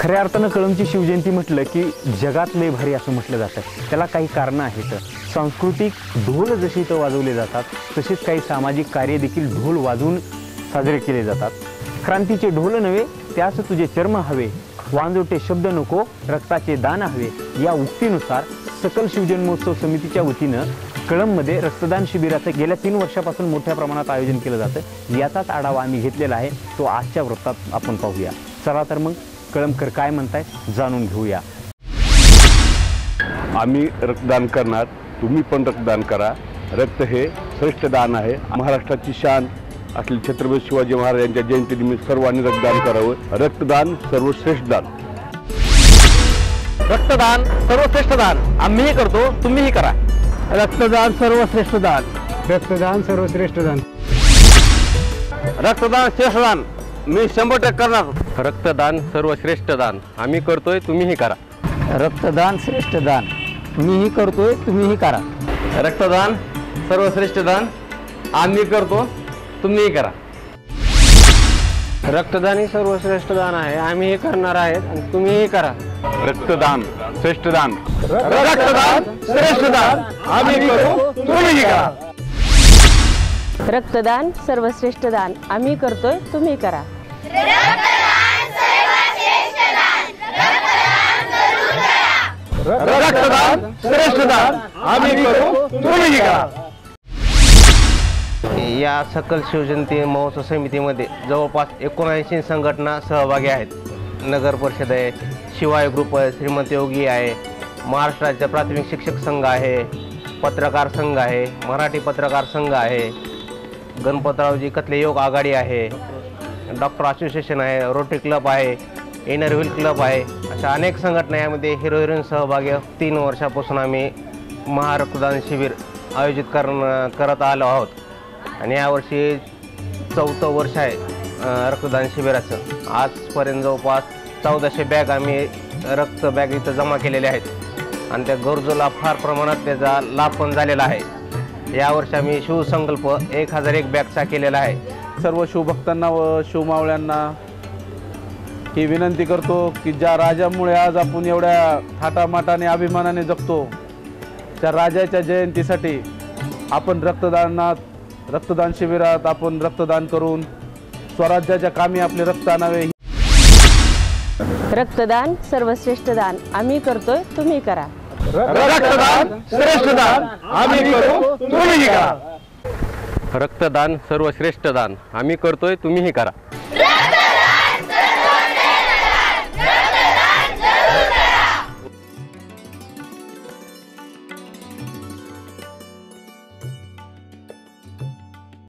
खऱ्या अर्थानं कळंबची शिवजयंती म्हटलं की जगात लय भारी असं म्हटलं जातं। त्याला काही कारणं आहेत। सांस्कृतिक ढोल जसे इथं वाजवले जातात तसेच काही सामाजिक कार्य देखील ढोल वाजवून साजरे केले जातात। क्रांतीचे ढोल नव्हे त्यास तुझे चर्म हवे, वांजोटे शब्द नको रक्ताचे दान हवे या उक्तीनुसार सकल शिवजन्मोत्सव समितीच्या वतीनं कळंबमध्ये रक्तदान शिबिराचं गेल्या 3 वर्षापासून मोठ्या प्रमाणात आयोजन केलं जातं। याचाच आढावा आम्ही घेतलेला आहे, तो आजच्या वृत्तात आपण पाहूया। चला तर मग कळंबकर काय म्हणतायत जाणून घेऊया। आम्ही रक्तदान करणार, तुम्ही पण रक्तदान करा। रक्त हे श्रेष्ठ दान आहे। महाराष्ट्राची शान असलेले छत्रपती शिवाजी महाराज यांच्या जयंतीनिमित्त सर्वांनी रक्तदान करावं। रक्तदान सर्वश्रेष्ठ दान। रक्तदान सर्वश्रेष्ठ दान आम्हीही करतो, तुम्हीही करा। रक्तदान सर्वश्रेष्ठ दान। रक्तदान सर्वश्रेष्ठ दान। रक्तदान श्रेष्ठ दान मी 100% करणार। रक्तदान सर्वश्रेष्ठ दान आम्ही करतोय, तुम्हीही करा। रक्तदान श्रेष्ठ दान मीही करतोय, तुम्हीही करा। रक्तदान सर्वश्रेष्ठ दान आम्ही करतो, तुम्हीही करा। रक्तदान ही सर्वश्रेष्ठ दान आहे, आम्हीही करणार आहेत आणि तुम्हीही करा। रक्तदान श्रेष्ठ दान। रक्तदान श्रेष्ठ दान आम्ही करू, तुम्हीही करा। रक्तदान सर्वश्रेष्ठ दान आम्ही करतोय, तुम्ही करा। रक्तदान श्रेष्ठ दान आम्ही करू, तुम्हीही करा। या सकल शिवजयंती महोत्सव समितीमध्ये जवळपास 79 संघटना सहभागी आहेत। नगर परिषद आहे, शिवाय ग्रुप आहे, श्रीमंत योगी आहे, महाराष्ट्र राज्य प्राथमिक शिक्षक संघ आहे, पत्रकार संघ आहे, मराठी पत्रकार संघ आहे, गणपतरावजी कतले योग आघाडी आहे, डॉक्टर असोसिएशन आहे, रोटरी क्लब आहे, इनर व्हील क्लब आहे, अशा अनेक संघटना यामध्ये हिरो हिरोईन सहभागी। 3 वर्षापासून आम्ही महारक्तदान शिबिर आयोजित करत आलो आहोत आणि यावर्षी 4थं वर्ष आहे रक्तदान शिबिराचं। आजपर्यंत जवळपास 1400 बॅग आम्ही रक्त बॅग इथं जमा केलेल्या आहेत आणि त्या गरजूला फार प्रमाणात त्याचा लाभ पण झालेला आहे। यावर्षी आम्ही शिवसंकल्प 1001 बॅगचा केलेला आहे। सर्व शिवभक्तांना व शिवमावळ्यांना ही विनंती करतो की ज्या राजामुळे आज आपण एवढ्या थाटामाटाने अभिमानाने जगतो, त्या राजाच्या जयंतीसाठी आपण रक्तदान शिबिरात आपण रक्तदान करून स्वराज्याच्या कामी आपले रक्त आणावे। रक्तदान सर्वश्रेष्ठ दान आम्ही करतोय, तुम्ही करा। रक्तदान श्रेष्ठ दान आम्ही करू, तुम्हीही करा। रक्तदान सर्वश्रेष्ठ दान आम्ही करतोय, तुम्हीही करा।